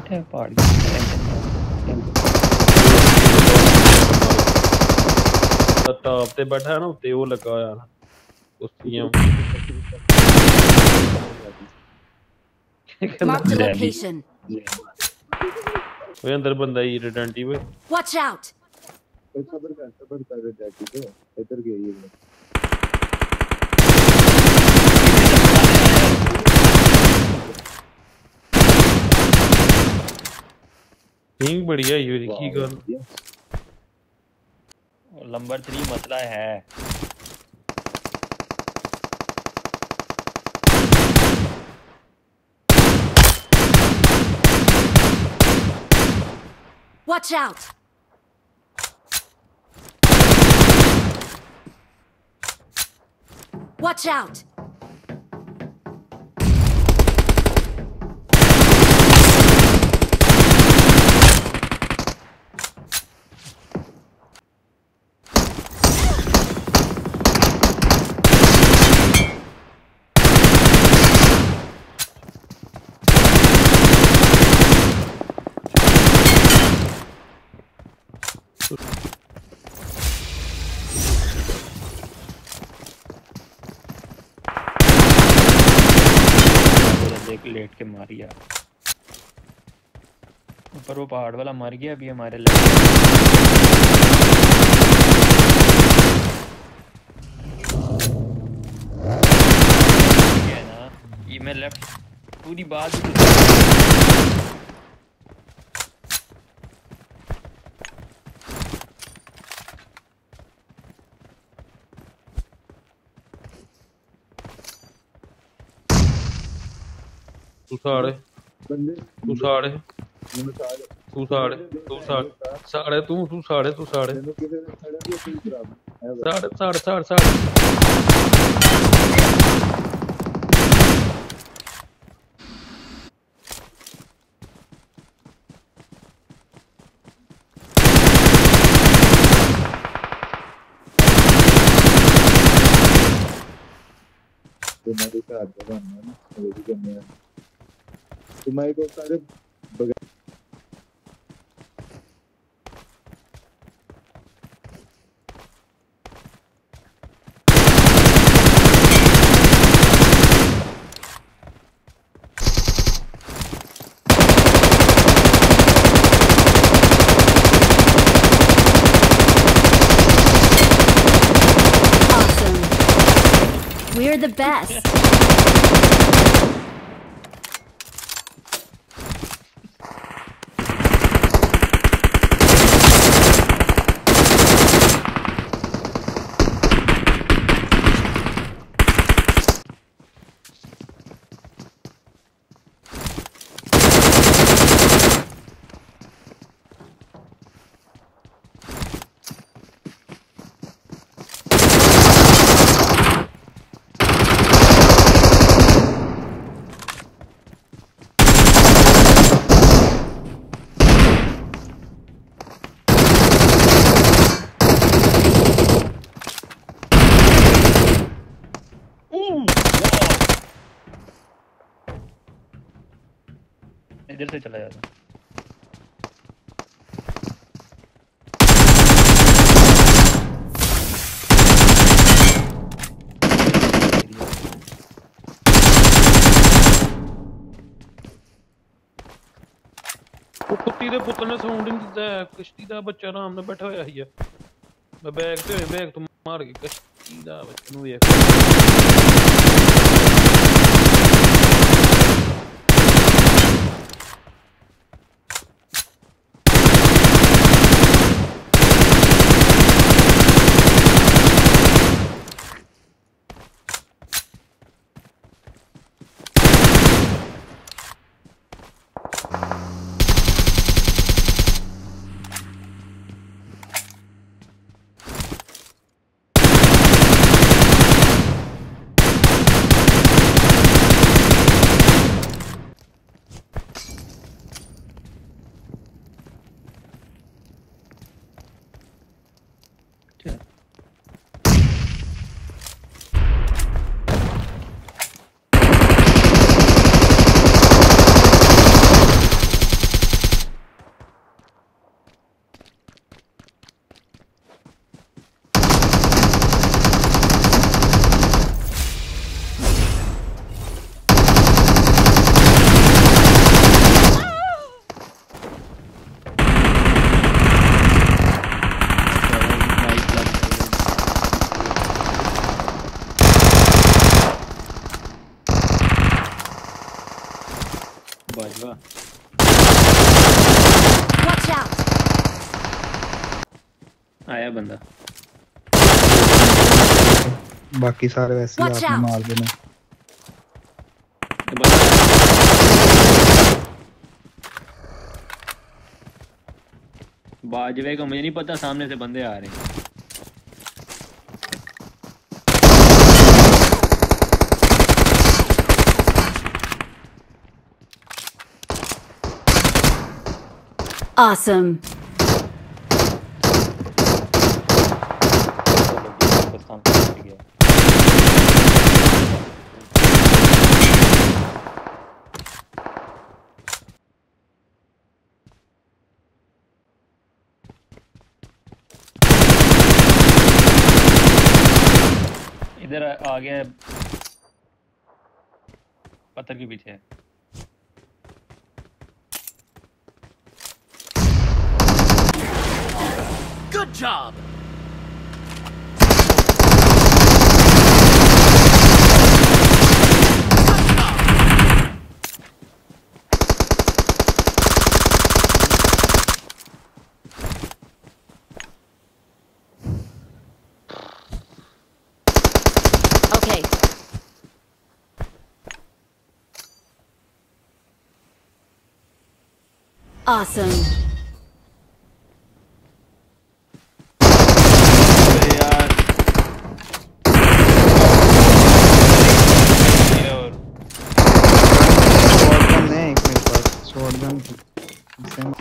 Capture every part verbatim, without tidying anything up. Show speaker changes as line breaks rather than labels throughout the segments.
बैठे पहाड़
टॉप पे बैठा है ना उत्ते वो लगा होया ना कुर्सियां
Mark the location.
वो अंदर बंदा ही रिडेंटिव
Watch out.
खबर कर खबर कर रिडेंटिव इधर गई है
पिंग बढ़िया है की गल
नंबर थ्री मसला है
Watch out. Watch out.
देख लेट के मारिया ऊपर वो पहाड़ वाला मर गया अभी हमारे लेफ्ट है ना ये मैं लेफ्ट पूरी बात
तू साड़े
बंदे
तू साड़े
मैंने सारे
तू साड़े तू साड़े साड़े तू तू साड़े तू साड़े
मैंने किसे ने खड़ा दिया तीन खराब है
साड़े साड़े साड़े साड़े
तुम्हारे साथ बनाना ना वो भी करने हैं तुम्हारे को सारे बगैर
We're the best.
इधर से चला जाता
कुत्ती दे पुत्तर ने साउंड नहीं दिता कश्ती दा बच्चा आराम नाल बैठा होया ही है मैं बैग ते बैग तो मार के कश्ती दा बच्चे नु वेख
बाजवा
Watch out!
आया बंदा
बाकी सारे वैसे ही
Watch
आपने
out.
मार देने
तो बंदा बाजवे का मुझे नहीं पता सामने से बंदे आ रहे हैं
Awesome.
पाकिस्तान पहुंच गया इधर आ गया पत्थर के पीछे है
Good job.
Okay. Awesome.
अरे यार ये और
शॉटगन है एक मेरे पास शॉटगन से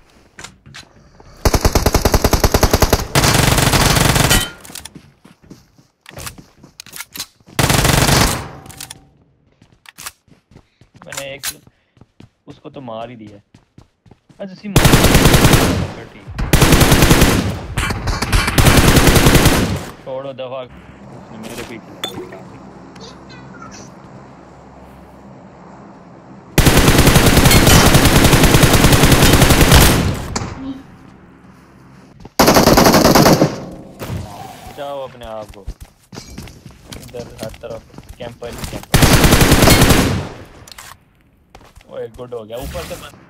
मैंने एक उसको तो मार ही दिया अच्छा सी मार ठीक छोड़ो दफा मेरे पीछे जाओ अपने आप को इधर हर तरफ कैंपर ही कैंपर ओए गुड हो गया ऊपर से